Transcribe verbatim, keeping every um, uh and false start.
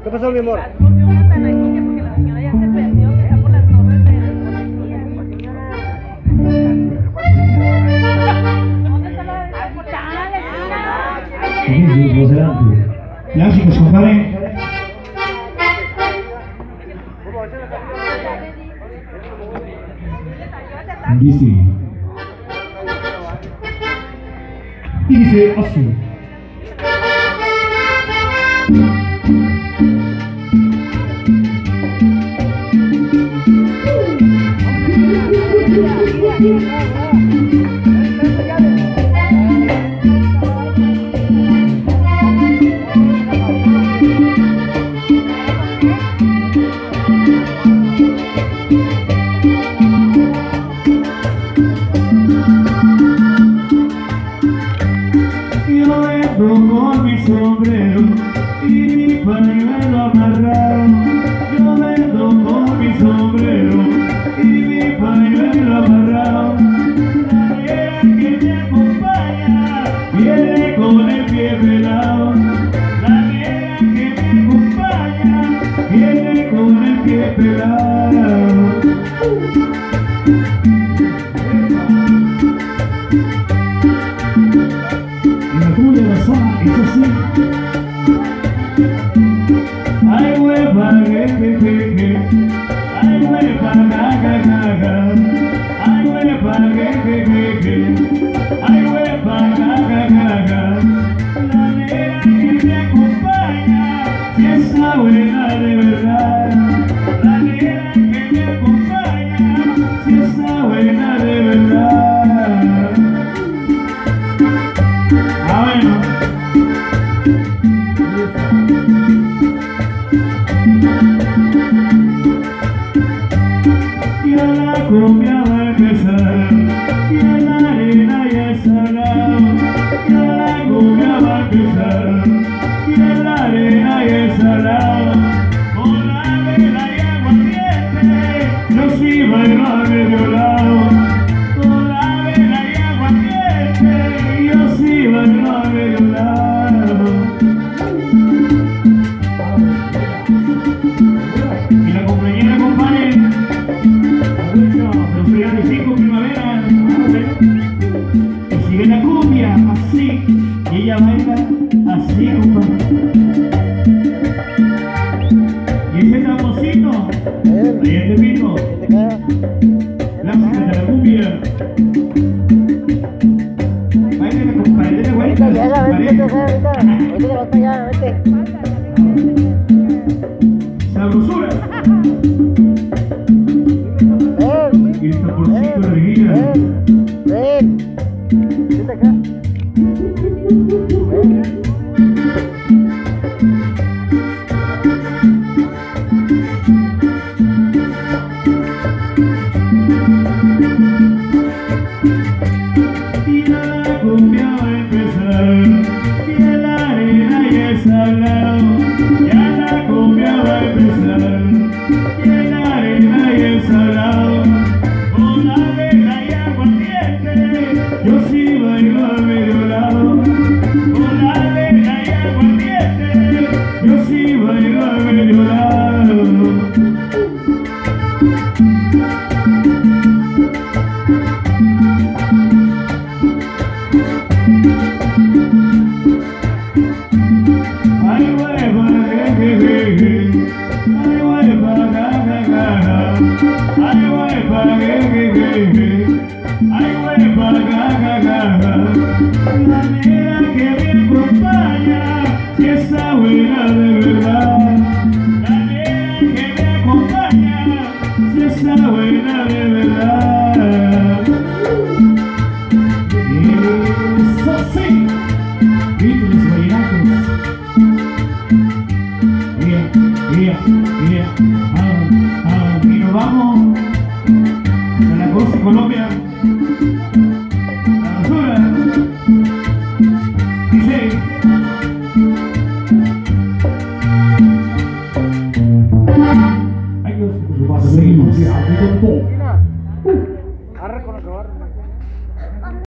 ¿Qué pasó, mi amor? Porque una tan aquí que porque la señora ya se perdió, que está por las torres de policía. ¿Dónde está la portada, Aquí es adelante. Ya, chicos, compadre. Dice. Y dice así. Yo vengo con mi sombrero y mi pañuelo amarrado. Yo vengo con mi sombrero y mi pañuelo amarrado. La negra que me acompaña viene con el pie pelado. La negra que me acompaña viene con el pie pelado. De la zona, eso sí. Ay, hueva, que, que, que, que. Ay, hueva, ga, ga, ga, ga. Ay, hueva, que, que, que, que. Ay, hueva, ga, ga, ga, ga. La negra que me acompaña, si está buena de verdad. La negra que me acompaña, si está buena de verdad. Ah, bueno. Ya la cumbia va a empezar, ya la arena ya está al lado. Ya la cumbia va a empezar, ya la arena ya está al lado. Con la vela y aguardiente, yo sí bailo a medio lado. Con la vela y aguardiente, yo sí bailo a medio lado. Y la compañera, compadre, los treinta y cinco primavera, y sigue la cumbia así, y ella baila así, compadre. Y ese tamborcito, ahí este pito, la música de la cumbia. Baila, compadre, de vuelta. Vete, ya, vete, vete, ahorita. Ahorita te vas para allá, vete. Sabrosura. Ven, Y el tamborcito de Regina. ven, ven. Vete acá. Ven. Ya la cumbia va a empezar, ya la arena ya está al lado. Ya la cumbia va a empezar, ya la arena ya está al lado. Con la vela y aguardiente, yo sí bailo a medio lado. Con la vela y aguardiente, yo sí bailo a medio lado. Ay, hueva, je, je, je, je. Ay, hueva, ga, ga, ga, ga. Ay, hueva, je, je, je, je. Ay, hueva, ga, ga, ga, ga. La negra que me acompaña, si está buena de verdad. La negra que me acompaña, si está buena de verdad. Eso sí, ritmos vallenatos. Yeah, yeah, yeah. Ah, ah, y nos vamos a la costa Colombia. La basura. Dice. Hay que seguimos. Arre con lo que va.